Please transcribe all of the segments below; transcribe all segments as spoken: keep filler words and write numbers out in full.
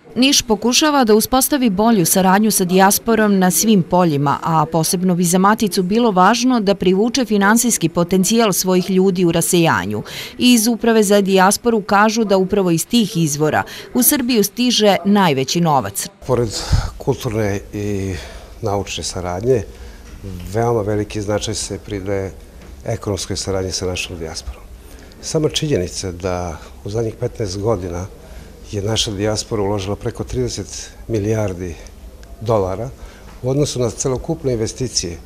Niš pokušava da uspostavi bolju saradnju sa dijasporom na svim poljima, a posebno bi za Maticu bilo važno da privuče finansijski potencijal svojih ljudi u rasejanju. Iz Uprave za dijasporu kažu da upravo iz tih izvora u Srbiju stiže najveći novac. Pored kulturne i naučne saradnje, veoma veliki značaj se pridaje ekonomskoj saradnji sa našom dijasporom. Sama činjenica da u zadnjih petnaest godina je naša dijaspora uložila preko trideset milijardi dolara u odnosu na celokupne investicije,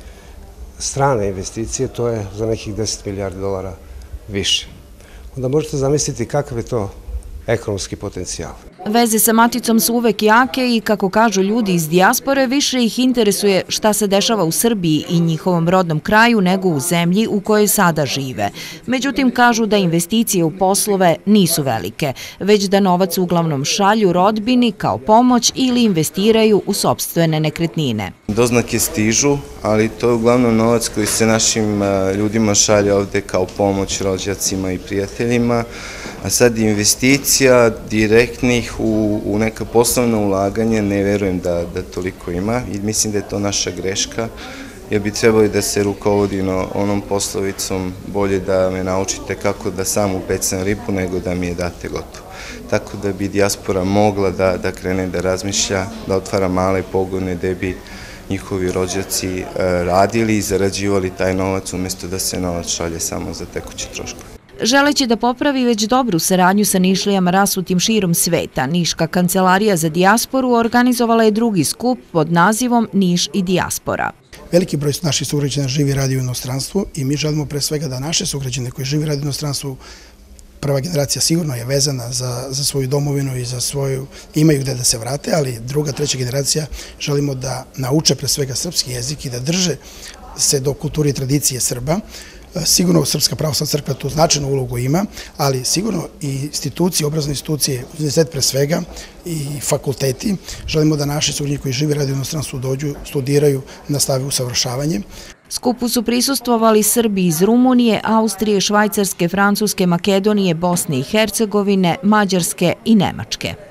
strane investicije, to je za nekih deset milijardi dolara više. Onda možete zamisliti kakav je to ekonomski potencijal. Veze sa Maticom su uvek jake i, kako kažu ljudi iz dijaspore, više ih interesuje šta se dešava u Srbiji i njihovom rodnom kraju nego u zemlji u kojoj sada žive. Međutim, kažu da investicije u poslove nisu velike, već da novac uglavnom šalju rodbini kao pomoć ili investiraju u sopstvene nekretnine. Doznake stižu, ali to je uglavnom novac koji se našim ljudima šalje ovde kao pomoć rođacima i prijateljima, a sad investicija direktnih u, u neka poslovna ulaganja ne verujem da, da toliko ima i mislim da je to naša greška, jer bi trebali da se rukovodi onom poslovicom bolje da me naučite kako da sam upecam ribu nego da mi je date gotovo. Tako da bi dijaspora mogla da, da krene da razmišlja, da otvara male pogone gde bi njihovi rođaci radili i zarađivali taj novac umjesto da se novac šalje samo za tekuće troškove. Želeći da popravi već dobru saradnju sa Nišlijama rasutim širom sveta, Niška kancelarija za dijasporu organizovala je drugi skup pod nazivom Niš i dijaspora. Veliki broj naših sugrađana živi i radi u inostranstvu i mi želimo pre svega da naše sugrađane koji živi i radi u inostranstvu, prva generacija sigurno je vezana za, za svoju domovinu i za svoju, imaju gde da se vrate, ali druga, treća generacija želimo da nauče pre svega srpski jezik i da drže se do kulture i tradicije Srba. Sigurno Srpska pravoslavna crkva tu značajnu ulogu ima, ali sigurno i institucije, obrazovne institucije, univerzitet pre svega i fakulteti, želimo da naši sugrađani koji žive i rade u inostranstvu dođu, studiraju, nastave usavršavanje. Skupu su prisustvovali Srbi iz Rumunije, Austrije, Švajcarske, Francuske, Makedonije, Bosne i Hercegovine, Mađarske i Nemačke.